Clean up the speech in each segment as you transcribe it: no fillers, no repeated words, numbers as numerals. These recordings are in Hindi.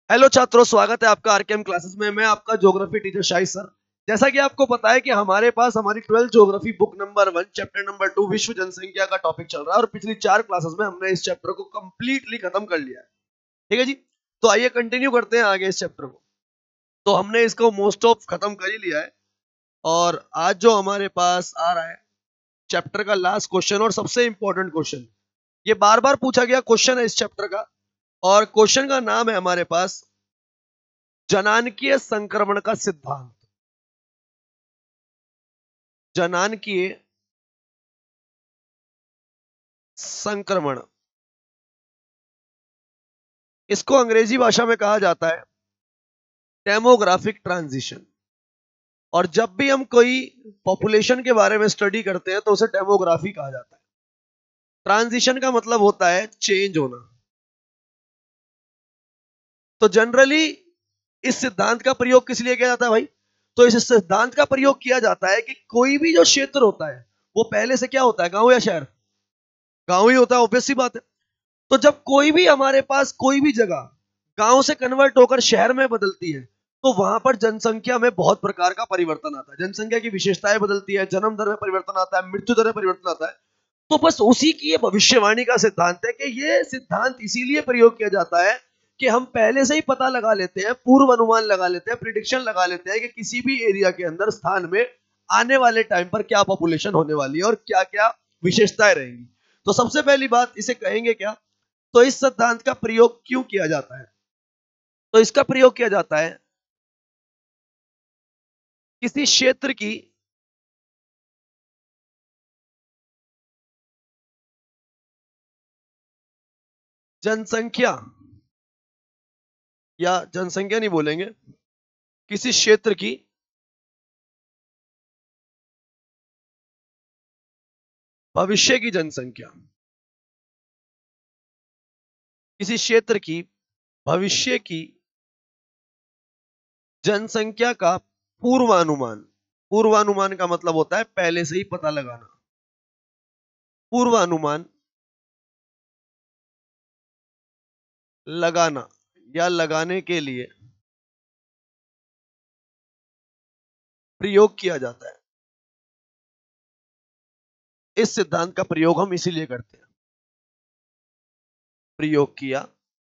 हेलो छात्रों, स्वागत है आपका आरकेएम क्लासेस में। मैं आपका ज्योग्राफी टीचर शाहिद सर। जैसा कि आपको पता है कि हमारे पास हमारी 12th geography book number 1 chapter number 2 विश्व जनसंख्या का टॉपिक चल रहा है और पिछली 4 क्लासेस में हमने इस चैप्टर को कंप्लीटली खत्म कर लिया है। ठीक है जी, तो आइए कंटिन्यू करते हैं आगे इस चैप्टर को। तो हमने इसको मोस्ट ऑफ खत्म कर ही लिया है और आज जो हमारे पास आ रहा है चैप्टर का लास्ट क्वेश्चन और सबसे इंपॉर्टेंट क्वेश्चन, ये बार बार पूछा गया क्वेश्चन है इस चैप्टर का और क्वेश्चन का नाम है हमारे पास जनानकीय संक्रमण का सिद्धांत। जनानकीय संक्रमण, इसको अंग्रेजी भाषा में कहा जाता है डेमोग्राफिक ट्रांजिशन। और जब भी हम कोई पॉपुलेशन के बारे में स्टडी करते हैं तो उसे डेमोग्राफी कहा जाता है। ट्रांजिशन का मतलब होता है चेंज होना। तो जनरली इस सिद्धांत का प्रयोग किस लिए किया जाता है भाई? तो इस सिद्धांत का प्रयोग किया जाता है कि कोई भी जो क्षेत्र होता है वो पहले से क्या होता है, गांव या शहर? गांव ही होता है, ऑब्वियस सी बात है। तो जब कोई भी हमारे पास कोई भी जगह गांव से कन्वर्ट होकर शहर में बदलती है तो वहां पर जनसंख्या में बहुत प्रकार का परिवर्तन आता है। जनसंख्या की विशेषताएं बदलती है, जन्म दर में परिवर्तन आता है, मृत्यु दर में परिवर्तन आता है। तो बस उसी की ये भविष्यवाणी का सिद्धांत है कि ये सिद्धांत इसीलिए प्रयोग किया जाता है कि हम पहले से ही पता लगा लेते हैं, पूर्व अनुमान लगा लेते हैं, प्रिडिक्शन लगा लेते हैं कि किसी भी एरिया के अंदर स्थान में आने वाले टाइम पर क्या पॉपुलेशन होने वाली है और क्या क्या विशेषताएं रहेंगी। तो सबसे पहली बात इसे कहेंगे क्या? तो इस सिद्धांत का प्रयोग क्यों किया जाता है? तो इसका प्रयोग किया जाता है किसी क्षेत्र की जनसंख्या, या जनसंख्या नहीं बोलेंगे, किसी क्षेत्र की भविष्य की जनसंख्या, किसी क्षेत्र की भविष्य की जनसंख्या का पूर्वानुमान। पूर्वानुमान का मतलब होता है पहले से ही पता लगाना। पूर्वानुमान लगाना या लगाने के लिए प्रयोग किया जाता है। इस सिद्धांत का प्रयोग हम इसीलिए करते हैं, प्रयोग किया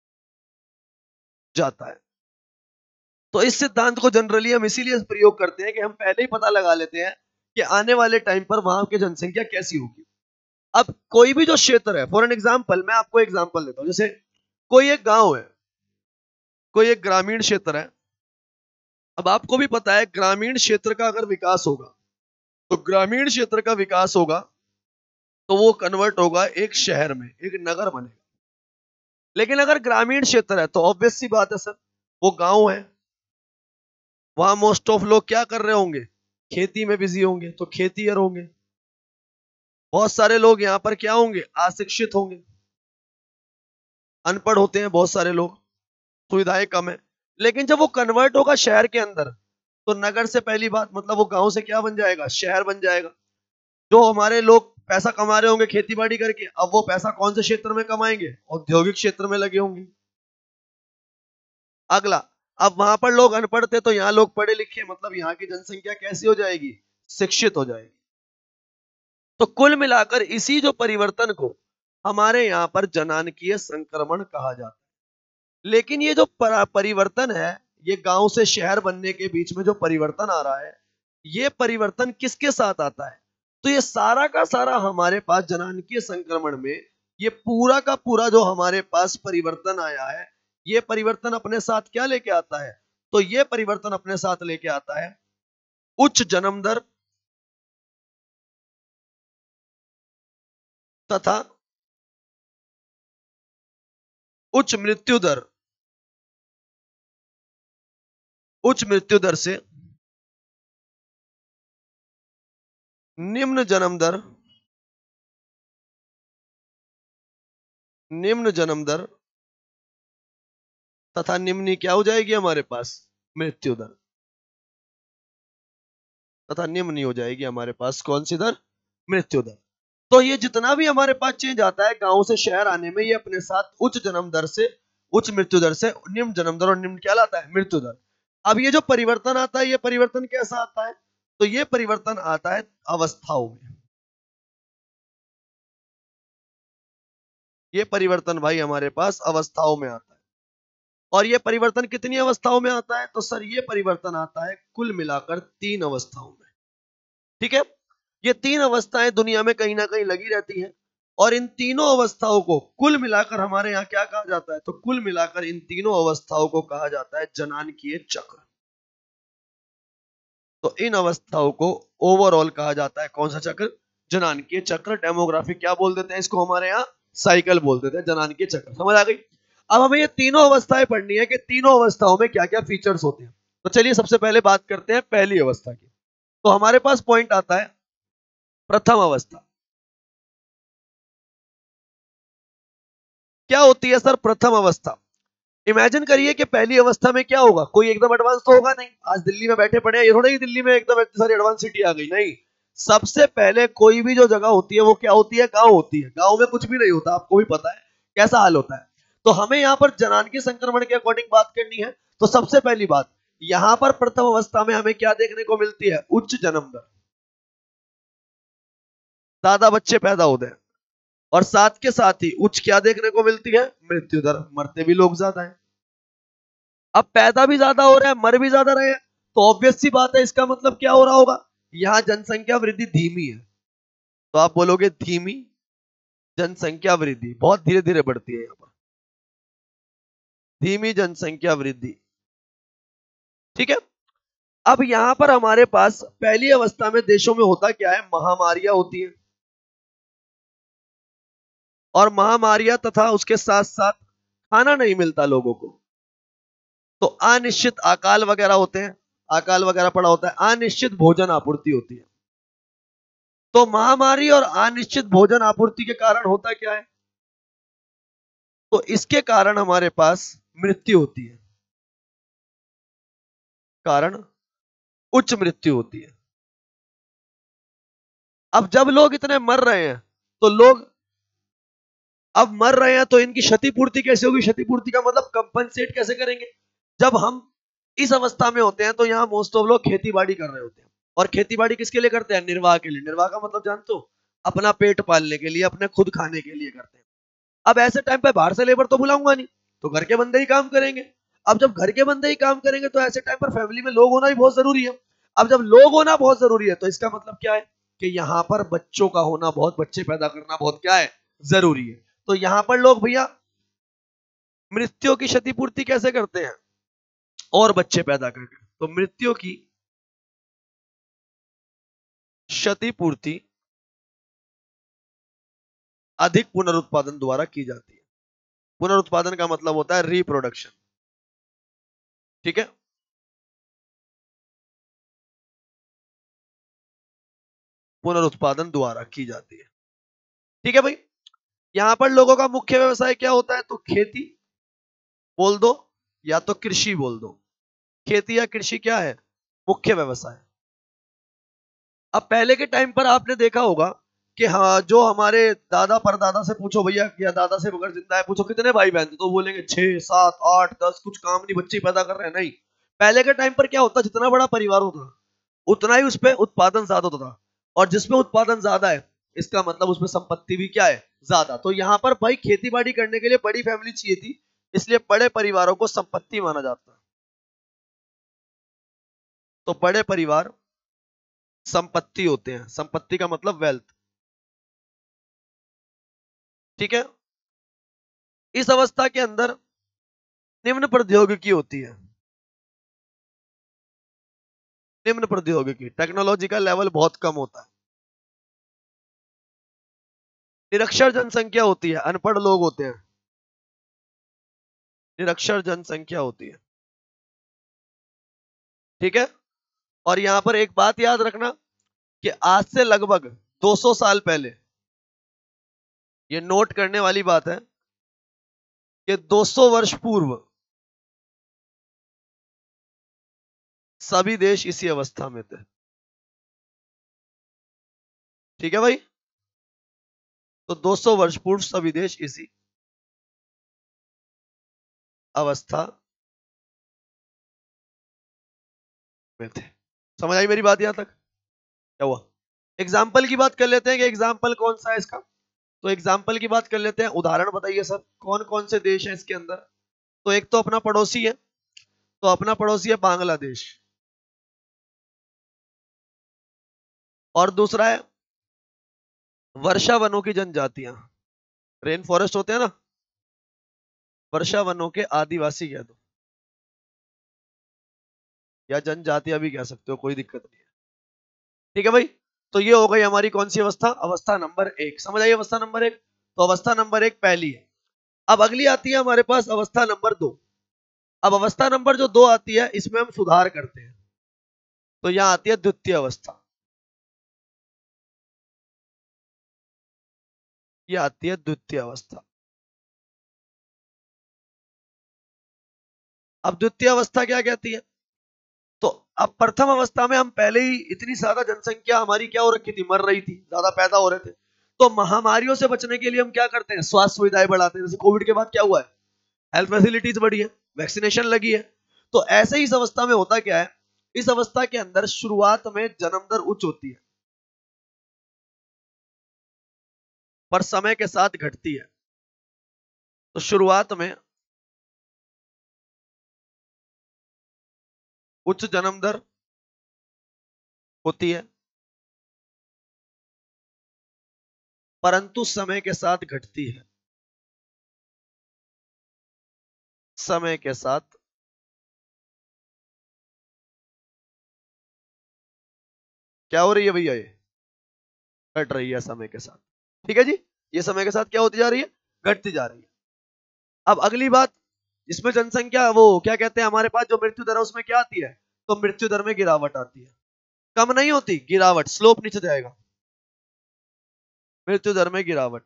जाता है। तो इस सिद्धांत को जनरली हम इसीलिए प्रयोग करते हैं कि हम पहले ही पता लगा लेते हैं कि आने वाले टाइम पर वहां की जनसंख्या कैसी होगी। अब कोई भी जो क्षेत्र है, फॉर एन एग्जाम्पल, मैं आपको एग्जाम्पल देता हूं। जैसे कोई एक गांव है, कोई एक ग्रामीण क्षेत्र है। अब आपको भी पता है ग्रामीण क्षेत्र का अगर विकास होगा तो ग्रामीण क्षेत्र का विकास होगा तो वो कन्वर्ट होगा एक शहर में, एक नगर बनेगा। लेकिन अगर ग्रामीण क्षेत्र है तो ऑब्वियस सी बात है सर, वो गांव है, वहां मोस्ट ऑफ लोग क्या कर रहे होंगे? खेती में बिजी होंगे, तो खेतीहर होंगे। बहुत सारे लोग यहाँ पर क्या होंगे? अशिक्षित होंगे, अनपढ़ होते हैं बहुत सारे लोग, सुविधाएं कम है। लेकिन जब वो कन्वर्ट होगा शहर के अंदर तो नगर से पहली बात मतलब वो गांव से क्या बन जाएगा? शहर बन जाएगा। जो हमारे लोग पैसा कमा रहे होंगे खेती बाड़ी करके, अब वो पैसा कौन से क्षेत्र में कमाएंगे? औद्योगिक क्षेत्र में लगे होंगे। अगला, अब वहां पर लोग अनपढ़ थे तो यहाँ लोग पढ़े लिखे, मतलब यहाँ की जनसंख्या कैसी हो जाएगी? शिक्षित हो जाएगी। तो कुल मिलाकर इसी जो परिवर्तन को हमारे यहाँ पर जनानकीय संक्रमण कहा जाता है। लेकिन ये जो परिवर्तन है, ये गांव से शहर बनने के बीच में जो परिवर्तन आ रहा है, ये परिवर्तन किसके साथ आता है? तो ये सारा का सारा हमारे पास जनानकीय संक्रमण में ये पूरा का पूरा जो हमारे पास परिवर्तन आया है, ये परिवर्तन अपने साथ क्या लेके आता है? तो ये परिवर्तन अपने साथ लेके आता है उच्च जन्म दर तथा उच्च मृत्यु दर। उच्च मृत्यु दर से निम्न जन्म दर, निम्न जन्म दर तथा निम्नी क्या हो जाएगी हमारे पास? मृत्यु दर। तथा निम्न हो जाएगी हमारे पास कौन सी दर? मृत्यु दर। तो ये जितना भी हमारे पास चेंज आता है गांव से शहर आने में, ये अपने साथ उच्च जन्म दर से उच्च मृत्यु दर से निम्न जन्म दर, और निम्न क्या लाता है? मृत्यु दर। अब ये जो परिवर्तन आता है, ये परिवर्तन कैसा आता है? तो ये परिवर्तन आता है अवस्थाओं में। ये परिवर्तन भाई हमारे पास अवस्थाओं में आता है। और ये परिवर्तन कितनी अवस्थाओं में आता है? तो सर ये परिवर्तन आता है कुल मिलाकर 3 अवस्थाओं में। ठीक है, ये 3 अवस्थाएं दुनिया में कहीं ना कहीं लगी रहती हैं, और इन तीनों अवस्थाओं को कुल मिलाकर हमारे यहाँ क्या कहा जाता है? तो कुल मिलाकर इन तीनों अवस्थाओं को कहा जाता है जनानकीय चक्र। तो इन अवस्थाओं को ओवरऑल कहा जाता है कौन सा चक्र? जनानकीय चक्र। डेमोग्राफी क्या बोल देते हैं इसको? हमारे यहाँ साइकिल बोल देते हैं, जनानकीय चक्र। समझ आ गई? अब हमें ये तीनों अवस्थाएं पढ़नी है कि तीनों अवस्थाओं में क्या क्या फीचर्स होते हैं। तो चलिए सबसे पहले बात करते हैं पहली अवस्था की। तो हमारे पास पॉइंट आता है प्रथम अवस्था। क्या होती है सर प्रथम अवस्था? इमेजिन करिए कि पहली अवस्था में क्या होगा? कोई एकदम एडवांस तो होगा नहीं। आज दिल्ली में बैठे पड़े हैं, ये थोड़ा ही दिल्ली में एकदम इतनी सारी एडवांस सिटी आ गई, नहीं। सबसे पहले कोई भी जो जगह होती है वो क्या होती है? गांव होती है। गांव में कुछ भी नहीं होता, आपको भी पता है कैसा हाल होता है। तो हमें यहाँ पर जनानकी संक्रमण के अकॉर्डिंग बात करनी है। तो सबसे पहली बात, यहाँ पर प्रथम अवस्था में हमें क्या देखने को मिलती है? उच्च जन्म दर, ज्यादा बच्चे पैदा होते हैं। और साथ के साथ ही उच्च क्या देखने को मिलती है? मृत्यु दर, मरते भी लोग ज्यादा है। अब पैदा भी ज्यादा हो रहा है, मर भी ज्यादा रहे हैं, तो ऑब्वियस सी बात है इसका मतलब क्या हो रहा होगा? यहाँ जनसंख्या वृद्धि धीमी है। तो आप बोलोगे धीमी जनसंख्या वृद्धि, बहुत धीरे धीरे बढ़ती है यहाँ पर, धीमी जनसंख्या वृद्धि। ठीक है, अब यहां पर हमारे पास पहली अवस्था में देशों में होता क्या है? महामारियां होती है, और महामारियां तथा उसके साथ साथ खाना नहीं मिलता लोगों को, तो अनिश्चित अकाल वगैरह होते हैं। अकाल वगैरह पड़ा होता है, अनिश्चित भोजन आपूर्ति होती है। तो महामारी और अनिश्चित भोजन आपूर्ति के कारण होता क्या है? तो इसके कारण हमारे पास मृत्यु होती है, कारण उच्च मृत्यु होती है। अब जब लोग इतने मर रहे हैं, तो लोग अब मर रहे हैं, तो इनकी क्षतिपूर्ति कैसे होगी? क्षतिपूर्ति का मतलब कंपनसेट कैसे करेंगे? जब हम इस अवस्था में होते हैं तो यहाँ मोस्ट ऑफ लोग खेती बाड़ी कर रहे होते हैं। और खेती बाड़ी किसके लिए करते हैं? निर्वाह के लिए। निर्वाह का मतलब जानते हो? अपना पेट पालने के लिए, अपने खुद खाने के लिए करते हैं। अब ऐसे टाइम पे बाहर से लेबर तो बुलाऊंगा नहीं, तो घर के बंदे ही काम करेंगे। अब जब घर के बंदे ही काम करेंगे, तो ऐसे टाइम पर फैमिली में लोग होना भी बहुत जरूरी है। अब जब लोग होना बहुत जरूरी है, तो इसका मतलब क्या है? कि यहाँ पर बच्चों का होना, बहुत बच्चे पैदा करना बहुत क्या है? जरूरी है। तो यहाँ पर लोग भैया मृत्यु की क्षतिपूर्ति कैसे करते हैं? और बच्चे पैदा करके। तो मृत्यु की क्षतिपूर्ति अधिक पुनरुत्पादन द्वारा की जाती है। पुनरुत्पादन का मतलब होता है रिप्रोडक्शन। ठीक है, पुनरुत्पादन द्वारा की जाती है। ठीक है भाई, यहां पर लोगों का मुख्य व्यवसाय क्या होता है? तो खेती बोल दो या तो कृषि बोल दो। खेती या कृषि क्या है? मुख्य व्यवसाय। अब पहले के टाइम पर आपने देखा होगा कि हाँ, जो हमारे दादा परदादा से पूछो भैया, या दादा से अगर जिंदा है पूछो कितने भाई बहन थे, तो बोलेंगे 6 7 8 10, कुछ काम नहीं, बच्चे पैदा कर रहे हैं। नहीं, पहले के टाइम पर क्या होता? जितना बड़ा परिवार होता उतना ही उसपे उत्पादन ज्यादा होता था। और जिसमें उत्पादन ज्यादा है, इसका मतलब उसमें संपत्ति भी क्या है? ज्यादा। तो यहाँ पर भाई खेती बाड़ी करने के लिए बड़ी फैमिली चाहिए थी, इसलिए बड़े परिवारों को संपत्ति माना जाता है। तो बड़े परिवार संपत्ति होते हैं। संपत्ति का मतलब वेल्थ। ठीक है, इस अवस्था के अंदर निम्न प्रौद्योगिकी होती है। निम्न प्रौद्योगिकी, टेक्नोलॉजी का लेवल बहुत कम होता है। निरक्षर जनसंख्या होती है, अनपढ़ लोग होते हैं। निरक्षर जनसंख्या होती है। ठीक है, और यहां पर एक बात याद रखना कि आज से लगभग 200 साल पहले, ये नोट करने वाली बात है कि 200 वर्ष पूर्व सभी देश इसी अवस्था में थे। ठीक है भाई, तो 200 वर्ष पूर्व सभी देश इसी अवस्था में थे। समझ आई मेरी बात यहां तक? क्या हुआ? एग्जाम्पल की बात कर लेते हैं कि एग्जाम्पल कौन सा है इसका। तो एग्जाम्पल की बात कर लेते हैं, उदाहरण बताइए सर, कौन कौन से देश हैं इसके अंदर। तो एक तो अपना पड़ोसी है, तो अपना पड़ोसी है बांग्लादेश, और दूसरा है वर्षा वनों की जनजातियां, रेन फॉरेस्ट होते हैं ना, वर्षा वनों के आदिवासी कह दो, या जनजातियां भी कह सकते हो, कोई दिक्कत नहीं है। ठीक है भाई, तो ये हो गई हमारी कौन सी अवस्था, अवस्था नंबर एक। समझ आई अवस्था नंबर एक? तो अवस्था नंबर एक पहली है। अब अगली आती है हमारे पास अवस्था नंबर दो। अब अवस्था नंबर जो दो आती है, इसमें हम सुधार करते हैं, तो यहां आती है द्वितीय अवस्था। ये आती है द्वितीय अवस्था। अब द्वितीय अवस्था क्या कहती है? तो अब प्रथम अवस्था में हम पहले ही इतनी ज्यादा जनसंख्या हमारी क्या हो रखी थी, मर रही थी, ज्यादा पैदा हो रहे थे, तो महामारियों से बचने के लिए हम क्या करते हैं, स्वास्थ्य सुविधाएं बढ़ाते हैं। जैसे कोविड के बाद क्या हुआ है, हेल्थ फैसिलिटीज बढ़ी है, वैक्सीनेशन लगी है। तो ऐसे ही इस अवस्था में होता क्या है, इस अवस्था के अंदर शुरुआत में जन्म दर उच्च होती है, पर समय के साथ घटती है। तो शुरुआत में उच्च जन्म दर होती है, परंतु समय के साथ घटती है, समय के साथ क्या हो रही है भैया, ये घट रही है समय के साथ। ठीक है जी, ये समय के साथ क्या होती जा रही है, घटती जा रही है। अब अगली बात, इसमें जनसंख्या वो क्या कहते हैं, हमारे पास जो मृत्यु दर है उसमें क्या आती है, तो मृत्यु दर में गिरावट आती है, कम नहीं होती, गिरावट, स्लोप नीचे जाएगा, मृत्यु दर में गिरावट।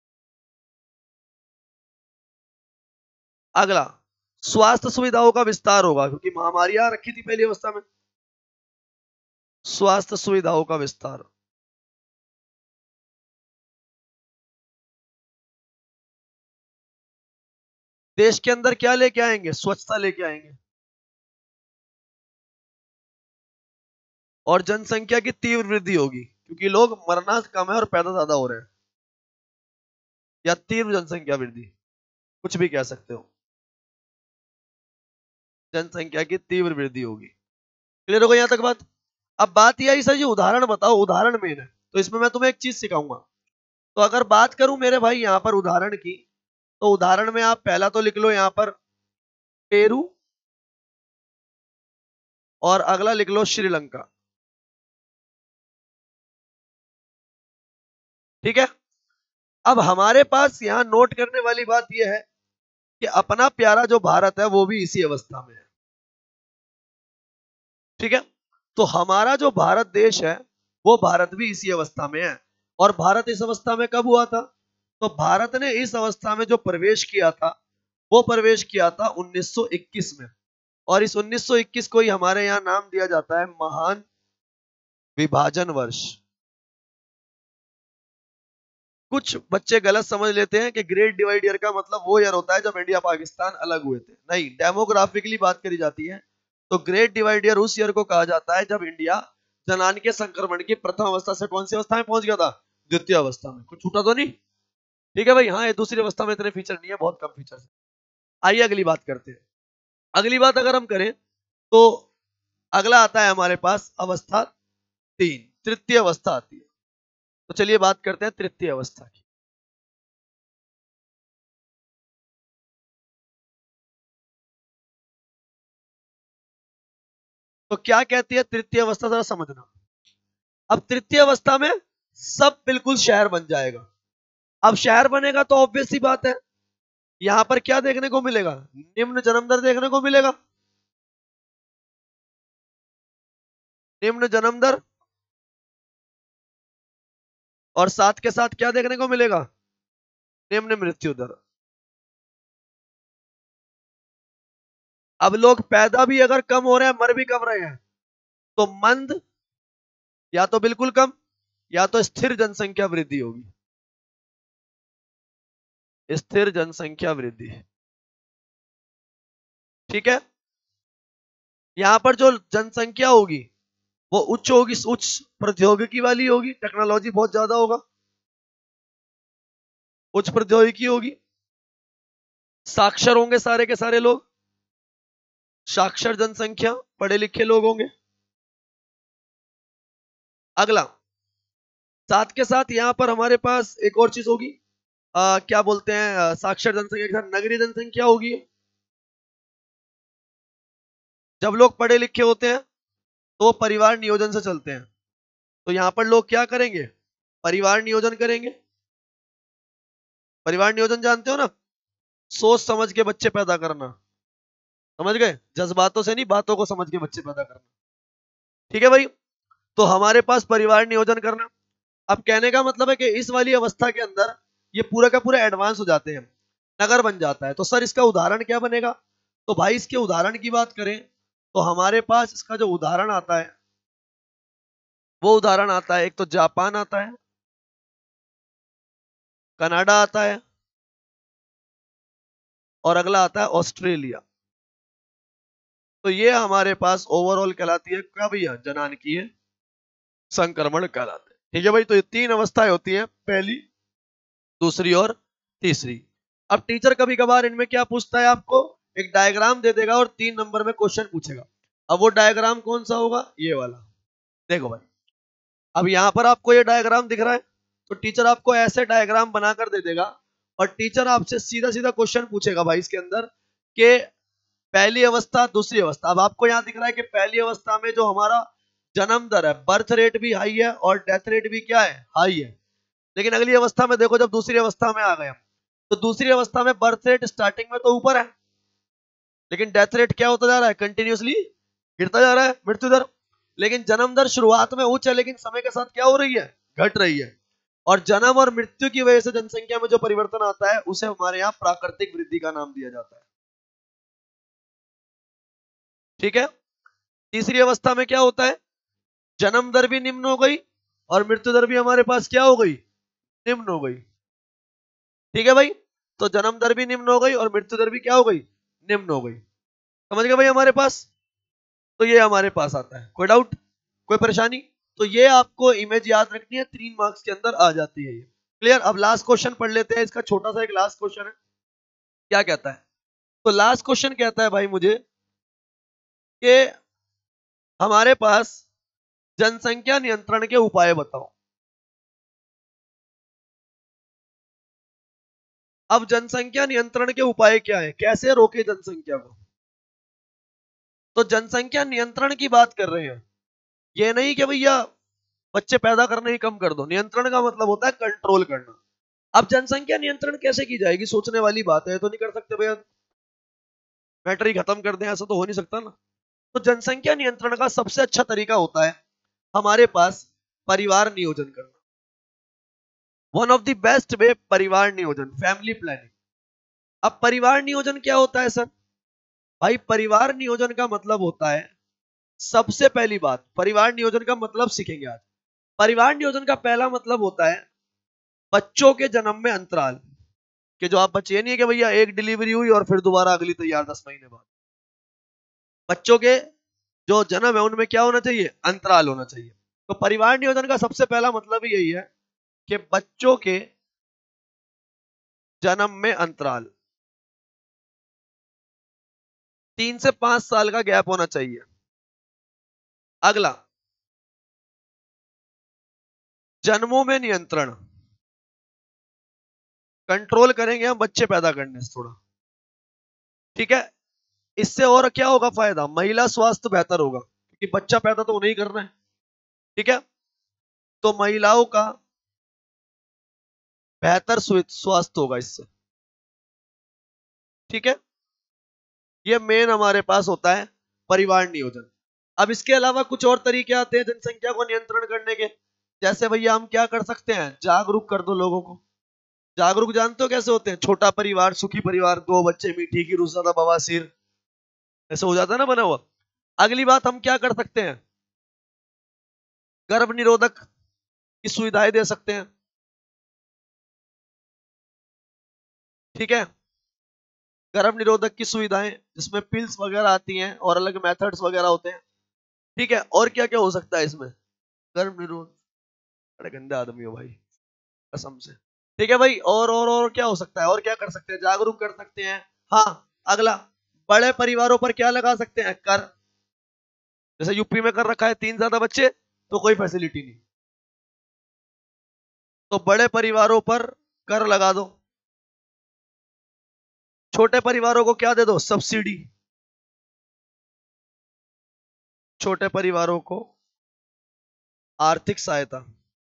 अगला, स्वास्थ्य सुविधाओं का विस्तार होगा, क्योंकि महामारियां रखी थी पहली अवस्था में, स्वास्थ्य सुविधाओं का विस्तार। देश के अंदर क्या लेके आएंगे, स्वच्छता लेके आएंगे, और जनसंख्या की तीव्र वृद्धि होगी, क्योंकि लोग मरना कम है और पैदा ज्यादा हो रहे हैं, या तीव्र जनसंख्या वृद्धि, कुछ भी कह सकते हो, जनसंख्या की तीव्र वृद्धि होगी। क्लियर हो गई यहां तक बात? अब बात यह आई सर जी उदाहरण बताओ, उदाहरण मेन है, तो इसमें मैं तुम्हें एक चीज सिखाऊंगा। तो अगर बात करूं मेरे भाई यहां पर उदाहरण की, तो उदाहरण में आप पहला तो लिख लो यहां पर पेरू, और अगला लिख लो श्रीलंका। ठीक है, अब हमारे पास यहां नोट करने वाली बात यह है कि अपना प्यारा जो भारत है वो भी इसी अवस्था में है। ठीक है, तो हमारा जो भारत देश है वो भारत भी इसी अवस्था में है। और भारत इस अवस्था में कब हुआ था, तो भारत ने इस अवस्था में जो प्रवेश किया था, वो प्रवेश किया था 1921 में, और इस 1921 को ही हमारे यहाँ नाम दिया जाता है महान विभाजन वर्ष। कुछ बच्चे गलत समझ लेते हैं कि ग्रेट डिवाइड ईयर का मतलब वो ईयर होता है जब इंडिया पाकिस्तान अलग हुए थे, नहीं, डेमोग्राफिकली बात करी जाती है तो ग्रेट डिवाइड ईयर उस ईयर को कहा जाता है जब इंडिया जनान के संक्रमण की प्रथम अवस्था से कौन सी अवस्था में पहुंच गया था, द्वितीय अवस्था में। कुछ छूटा तो नहीं? ठीक है भाई, हाँ, ये दूसरी अवस्था में इतने फीचर नहीं है, बहुत कम फीचर है। आइए अगली बात करते हैं। अगली बात अगर हम करें तो अगला आता है हमारे पास अवस्था तीन, तृतीय अवस्था आती है। तो चलिए बात करते हैं तृतीय अवस्था की। तो क्या कहती है तृतीय अवस्था, जरा समझना। अब तृतीय अवस्था में सब बिल्कुल शहर बन जाएगा। अब शहर बनेगा तो ऑब्वियस सी बात है, यहां पर क्या देखने को मिलेगा, निम्न जन्म दर देखने को मिलेगा, निम्न जन्म दर, और साथ के साथ क्या देखने को मिलेगा, निम्न मृत्यु दर। अब लोग पैदा भी अगर कम हो रहे हैं, मर भी कम रहे हैं, तो मंद, या तो बिल्कुल कम, या तो स्थिर जनसंख्या वृद्धि होगी, स्थिर जनसंख्या वृद्धि। ठीक है। यहां पर जो जनसंख्या होगी वो उच्च होगी, उच्च प्रौद्योगिकी वाली होगी, टेक्नोलॉजी बहुत ज्यादा होगा, उच्च प्रौद्योगिकी होगी। साक्षर होंगे सारे के सारे लोग, साक्षर जनसंख्या, पढ़े लिखे लोग होंगे। अगला, साथ के साथ यहां पर हमारे पास एक और चीज होगी, क्या बोलते हैं, साक्षर जनसंख्या के साथ नगरीय जनसंख्या होगी। जब लोग पढ़े लिखे होते हैं तो वो परिवार नियोजन से चलते हैं, तो यहां पर लोग क्या करेंगे, परिवार नियोजन करेंगे। परिवार नियोजन जानते हो ना, सोच समझ के बच्चे पैदा करना, समझ गए, जज्बातों से नहीं, बातों को समझ के बच्चे पैदा करना। ठीक है भाई, तो हमारे पास परिवार नियोजन करना। अब कहने का मतलब है कि इस वाली अवस्था के अंदर ये पूरा का पूरा एडवांस हो जाते हैं, नगर बन जाता है। तो सर इसका उदाहरण क्या बनेगा, तो भाई इसके उदाहरण की बात करें तो हमारे पास इसका जो उदाहरण आता है वो उदाहरण आता है, एक तो जापान आता है, कनाडा आता है, और अगला आता है ऑस्ट्रेलिया। तो ये हमारे पास ओवरऑल कहलाती है क्या भैया, जनानकीय संक्रमण कहलाते हैं। ठीक है भाई, तो ये तीन अवस्थाएं होती हैं, पहली, दूसरी और तीसरी। अब टीचर कभी कभार इनमें क्या पूछता है, आपको एक डायग्राम दे देगा और 3 नंबर में क्वेश्चन पूछेगा। अब वो डायग्राम कौन सा होगा, ये वाला। देखो भाई, अब यहां पर आपको ये डायग्राम दिख रहा है, तो टीचर आपको ऐसे डायग्राम बनाकर दे देगा और टीचर आपसे सीधा सीधा क्वेश्चन पूछेगा भाई इसके अंदर कि पहली अवस्था, दूसरी अवस्था। अब आपको यहां दिख रहा है कि पहली अवस्था में जो हमारा जन्म दर है, बर्थ रेट भी हाई है और डेथ रेट भी क्या है, हाई है। लेकिन अगली अवस्था में देखो, जब दूसरी अवस्था में आ गए हम, तो दूसरी अवस्था में बर्थ रेट स्टार्टिंग में तो ऊपर है, लेकिन डेथ रेट क्या होता जा रहा है, कंटिन्यूसली गिरता जा रहा है, मृत्यु दर। लेकिन जन्म दर शुरुआत में उच्च है, लेकिन समय के साथ क्या हो रही है, घट रही है। और जन्म और मृत्यु की वजह से जनसंख्या में जो परिवर्तन आता है उसे हमारे यहाँ प्राकृतिक वृद्धि का नाम दिया जाता है। ठीक है। तीसरी अवस्था में क्या होता है, जन्म दर भी निम्न हो गई और मृत्यु दर भी हमारे पास क्या हो गई, निम्न हो गई। ठीक है भाई, तो जन्म दर भी निम्न हो गई और मृत्यु दर भी क्या हो गई, निम्न हो गई। समझ गए भाई हमारे पास, तो ये हमारे पास आता है। कोई डाउट, कोई परेशानी, तो ये आपको इमेज याद रखनी है, 3 मार्क्स के अंदर आ जाती है ये। क्लियर। अब लास्ट क्वेश्चन पढ़ लेते हैं, इसका छोटा सा एक लास्ट क्वेश्चन है, क्या कहता है। तो लास्ट क्वेश्चन कहता है भाई मुझे कि हमारे पास जनसंख्या नियंत्रण के उपाय बताओ। अब जनसंख्या नियंत्रण के उपाय क्या है, कैसे रोके जनसंख्या को। तो जनसंख्या नियंत्रण की बात कर रहे हैं, ये नहीं कि भैया बच्चे पैदा करने ही कम कर दो। नियंत्रण का मतलब होता है कंट्रोल करना। अब जनसंख्या नियंत्रण कैसे की जाएगी, सोचने वाली बात है, तो नहीं कर सकते भैया मैटर ही खत्म कर दें, ऐसा तो हो नहीं सकता ना। तो जनसंख्या नियंत्रण का सबसे अच्छा तरीका होता है हमारे पास परिवार नियोजन करना। One of the best way परिवार नियोजन, फैमिली प्लानिंग। अब परिवार नियोजन क्या होता है सर, भाई परिवार नियोजन का मतलब होता है, सबसे पहली बात परिवार नियोजन का मतलब सीखेंगे आज। परिवार नियोजन का पहला मतलब होता है बच्चों के जन्म में अंतराल। कि जो आप बच्चे, ये नहीं है कि भैया एक डिलीवरी हुई और फिर दोबारा अगली तैयार 10 महीने बाद। बच्चों के जो जन्म है उनमें क्या होना चाहिए, अंतराल होना चाहिए। तो परिवार नियोजन का सबसे पहला मतलब ही यही है कि बच्चों के जन्म में अंतराल 3 से 5 साल का गैप होना चाहिए। अगला, जन्मों में नियंत्रण, कंट्रोल करेंगे हम बच्चे पैदा करने से थोड़ा। ठीक है। इससे और क्या होगा फायदा, महिला स्वास्थ्य बेहतर होगा, क्योंकि बच्चा पैदा तो उन्हें ही करना है। ठीक है। तो महिलाओं का बेहतर स्वास्थ्य होगा इससे। ठीक है। ये मेन हमारे पास होता है परिवार नियोजन। अब इसके अलावा कुछ और तरीके आते हैं जनसंख्या को नियंत्रण करने के। जैसे भैया हम क्या कर सकते हैं, जागरूक कर दो लोगों को। जागरूक जानते हो कैसे होते हैं, छोटा परिवार सुखी परिवार, 2 बच्चे मीठी की रुज़ादा बवासीर, ऐसे हो जाता है ना बना हुआ। अगली बात हम क्या कर सकते हैं, गर्भ निरोधक की सुविधाएं दे सकते हैं। ठीक है। गर्भ निरोधक की सुविधाएं जिसमें पिल्स वगैरह आती हैं और अलग मेथड्स वगैरह होते हैं, ठीक है। और क्या क्या हो सकता है इसमें, गर्भ निरोध, बड़े गंदे आदमी हो भाई कसम से, ठीक है भाई। और क्या हो सकता है, और क्या कर सकते हैं, जागरूक कर सकते हैं। हाँ, अगला, बड़े परिवारों पर क्या लगा सकते हैं, कर। जैसे यूपी में कर रखा है 3 ज्यादा बच्चे तो कोई फैसिलिटी नहीं, तो बड़े परिवारों पर कर लगा दो। छोटे परिवारों को क्या दे दो, सब्सिडी। छोटे परिवारों को आर्थिक सहायता,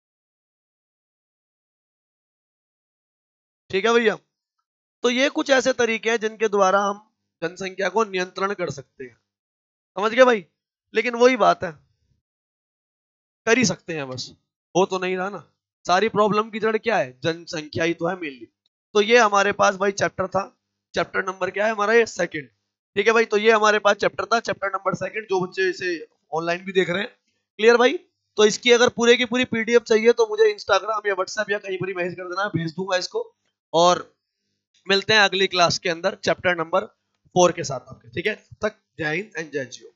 ठीक है भैया। तो ये कुछ ऐसे तरीके हैं जिनके द्वारा हम जनसंख्या को नियंत्रण कर सकते हैं, समझ गए भाई। लेकिन वही बात है, कर ही सकते हैं बस, हो तो नहीं रहा ना। सारी प्रॉब्लम की जड़ क्या है, जनसंख्या ही तो है मेनली। तो ये हमारे पास भाई चैप्टर था, चैप्टर नंबर क्या है हमारा, ये सेकंड, ठीक है भाई। तो ये हमारे पास चैप्टर था, चैप्टर नंबर सेकंड, जो बच्चे इसे ऑनलाइन भी देख रहे हैं, क्लियर भाई। तो इसकी अगर पूरे की पूरी पीडीएफ चाहिए तो मुझे इंस्टाग्राम या व्हाट्सएप या कहीं पर मैसेज कर देना, भेज दूंगा इसको। और मिलते हैं अगली क्लास के अंदर चैप्टर नंबर 4 के साथ आपके, ठीक है। तब तक जय हिंद एंड जय जियो।